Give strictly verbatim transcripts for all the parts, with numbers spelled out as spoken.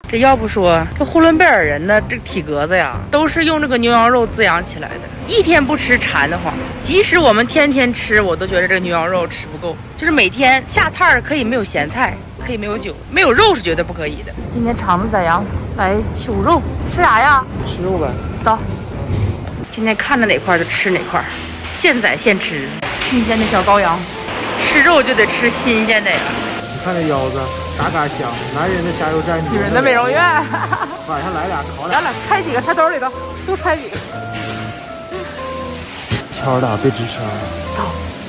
这要不说这呼伦贝尔人的这个体格子呀，都是用这个牛羊肉滋养起来的。一天不吃馋得慌，即使我们天天吃，我都觉得这个牛羊肉吃不够。就是每天下菜可以没有咸菜，可以没有酒，没有肉是绝对不可以的。今天厂子宰羊来求肉，吃啥呀？ 吃肉呗。 走。今天看着哪块就吃哪块，现宰现吃，新鲜的小羔羊，吃肉就得吃新鲜的呀。 你看这腰子。嘎嘎香，男人的加油站， 女人的美容院。 晚上来俩烤俩， 来了，揣几个，揣兜里头，多揣几个。 敲打别吱声。 走。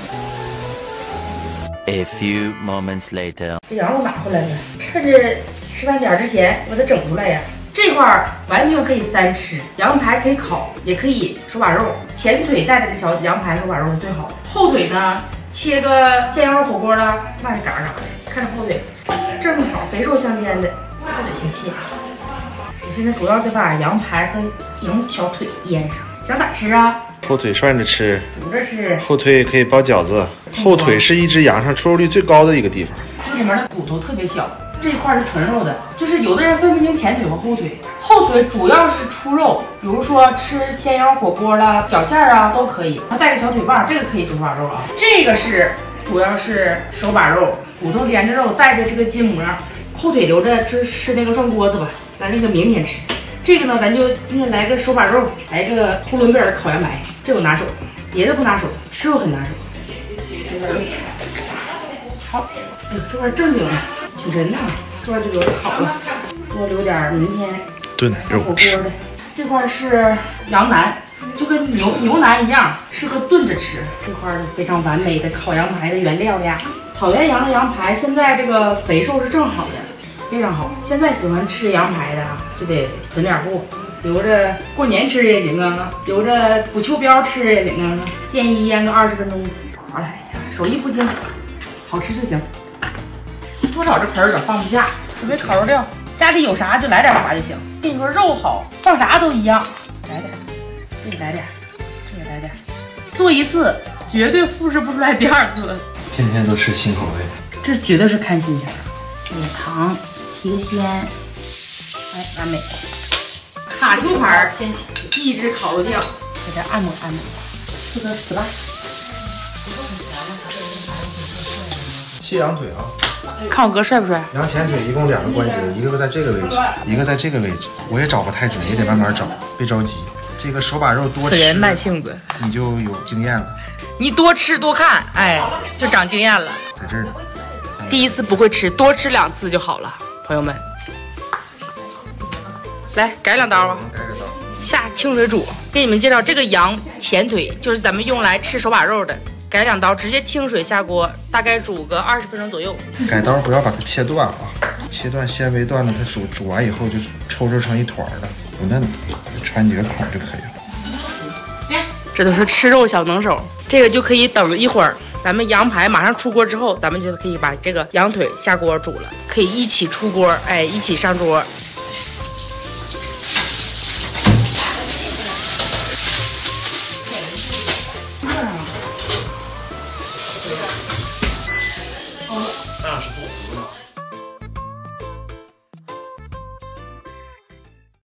A few moments later， 这羊肉拿回来了，趁着吃饭点之前把它整出来呀。这块儿完全可以三吃，羊排可以烤，也可以手把肉。前腿带着个小羊排手把肉是最好的，后腿呢切个鲜羊肉火锅了，那是嘎嘎的。看着后腿。正好肥瘦相间的，后腿先卸。我现在主要得把羊排和羊小腿腌上，想咋吃啊？ 后腿涮着吃， 煮着吃。 后腿也可以包饺子。后腿是一只羊上出肉率最高的一个地方。 这里面的骨头特别小，这一块是纯肉的，就是有的人分不清前腿和后腿。后腿主要是出肉，比如说吃鲜羊火锅啦、绞馅啊都可以。它带个小腿棒，这个可以煮手把肉啊。这个是主要是手把肉。骨头连着肉，带着这个筋膜，后腿留着吃吃那个涮锅子吧，咱那个明天吃。这个呢，咱就今天来个手把肉，来个呼伦贝尔烤羊排，这我拿手，别的不拿手，吃肉很拿手。好，哎呦，这块正经的，挺沉的，这块就留着烤了，多留点明天炖肉火锅的。这块是羊腩。就跟牛牛腩一样，适合炖着吃。这块是非常完美的烤羊排的原料呀。草原羊的羊排现在这个肥瘦是正好的，非常好。现在喜欢吃羊排的就得囤点货，留着过年吃也行啊，留着补秋膘吃也行啊。建议腌个二十分钟。哎呀，手艺不精，好吃就行。多少这盆有点放不下，准备烤肉料，家里有啥就来点啥就行。跟你说肉好，放啥都一样，来点。这个来点，这个来点，做一次绝对复制不出来第二次了。 天天都吃新口味， 这绝对是看心情。这个糖，提个鲜，哎，完美。卡秋牌一支烤肉酱，给它按摩按摩，这个死吧。 卸羊腿啊！ 看我哥帅不帅？ 羊前腿一共两个关节，一个在这个位置，一个在这个位置。我也找不太准，也得慢慢找，别着急。这个手把肉多吃， 此人慢性子， 你就有经验了。 你多吃多看，哎，就长经验了。 在这儿呢。 第一次不会吃，多吃两次就好了，朋友们。来改两刀啊！ 改个刀。 下清水煮，给你们介绍这个羊前腿，就是咱们用来吃手把肉的。改两刀，直接清水下锅，大概煮个二十分钟左右。 改刀不要把它切断啊，切断纤维断了，它煮煮完以后就抽抽成一团的，不嫩，穿几个孔就可以了。 这都是吃肉小能手，这个就可以等一会儿。咱们羊排马上出锅之后，咱们就可以把这个羊腿下锅煮了，可以一起出锅，哎，一起上桌。